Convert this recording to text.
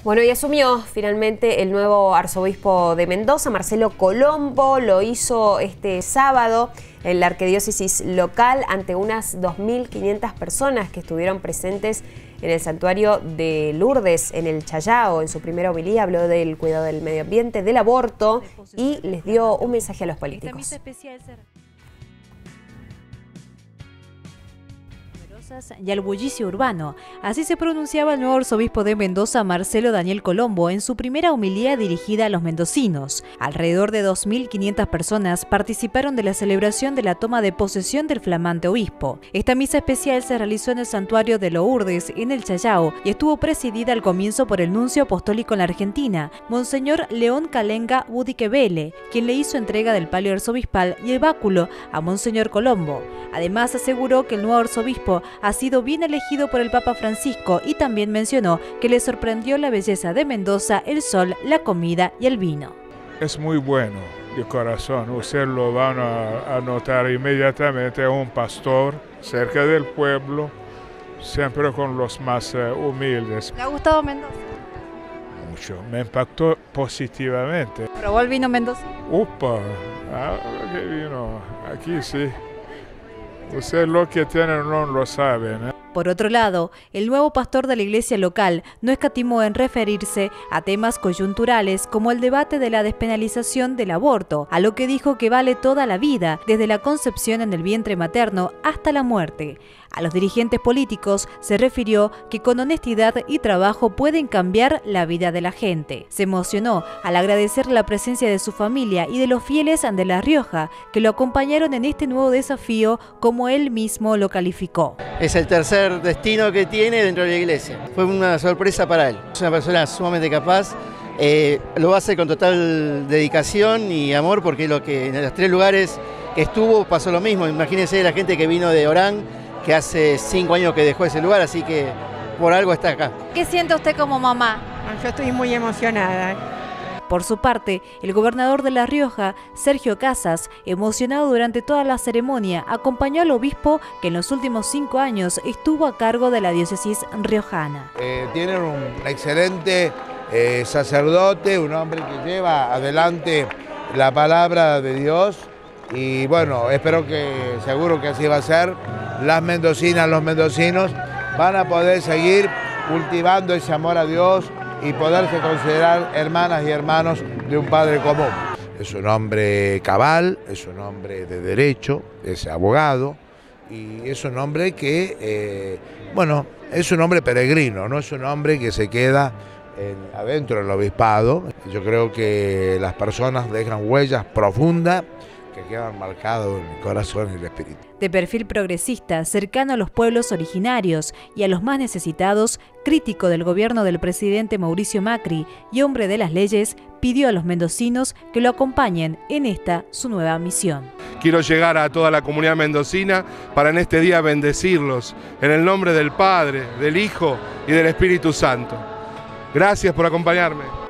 Bueno, y asumió finalmente el nuevo arzobispo de Mendoza, Marcelo Colombo. Lo hizo este sábado en la arquidiócesis local ante unas 2.500 personas que estuvieron presentes en el santuario de Lourdes, en el Chayao. En su primera homilía habló del cuidado del medio ambiente, del aborto y les dio un mensaje a los políticos. Y al bullicio urbano. Así se pronunciaba el nuevo arzobispo de Mendoza, Marcelo Daniel Colombo, en su primera homilía dirigida a los mendocinos. Alrededor de 2.500 personas participaron de la celebración de la toma de posesión del flamante obispo. Esta misa especial se realizó en el santuario de Lourdes, en el Chayao, y estuvo presidida al comienzo por el nuncio apostólico en la Argentina, Monseñor León Calenga Budiquevele, quien le hizo entrega del palio arzobispal y el báculo a Monseñor Colombo. Además, aseguró que el nuevo arzobispo ha sido bien elegido por el Papa Francisco y también mencionó que le sorprendió la belleza de Mendoza, el sol, la comida y el vino. Es muy bueno de corazón, usted lo van a notar inmediatamente, un pastor cerca del pueblo, siempre con los más humildes. ¿Le ha gustado Mendoza? Mucho, me impactó positivamente. ¿Probó el vino Mendoza? ¡Upa! ¿Qué vino? Aquí sí. Usted lo que tiene no lo sabe, ¿no? Por otro lado, el nuevo pastor de la iglesia local no escatimó en referirse a temas coyunturales como el debate de la despenalización del aborto, a lo que dijo que vale toda la vida, desde la concepción en el vientre materno hasta la muerte. A los dirigentes políticos se refirió que con honestidad y trabajo pueden cambiar la vida de la gente. Se emocionó al agradecer la presencia de su familia y de los fieles de La Rioja, que lo acompañaron en este nuevo desafío, como él mismo lo calificó. Es el tercer destino que tiene dentro de la iglesia. Fue una sorpresa para él. Es una persona sumamente capaz. Lo hace con total dedicación y amor, porque lo que en los 3 lugares que estuvo pasó lo mismo. Imagínense la gente que vino de Orán, que hace 5 años que dejó ese lugar, así que por algo está acá. ¿Qué siente usted como mamá? Yo estoy muy emocionada. Por su parte, el gobernador de La Rioja, Sergio Casas, emocionado durante toda la ceremonia, acompañó al obispo que en los últimos 5 años estuvo a cargo de la diócesis riojana. Tienen un excelente sacerdote, un hombre que lleva adelante la palabra de Dios, y bueno, seguro que así va a ser. Las mendocinas, los mendocinos van a poder seguir cultivando ese amor a Dios y poderse considerar hermanas y hermanos de un Padre común. Es un hombre cabal, es un hombre de derecho, es abogado, y es un hombre que, es un hombre peregrino, no es un hombre que se queda adentro del obispado. Yo creo que las personas dejan huellas profundas que quedan marcadas en el corazón y el espíritu. De perfil progresista, cercano a los pueblos originarios y a los más necesitados, crítico del gobierno del presidente Mauricio Macri y hombre de las leyes, pidió a los mendocinos que lo acompañen en esta su nueva misión. Quiero llegar a toda la comunidad mendocina para en este día bendecirlos en el nombre del Padre, del Hijo y del Espíritu Santo. Gracias por acompañarme.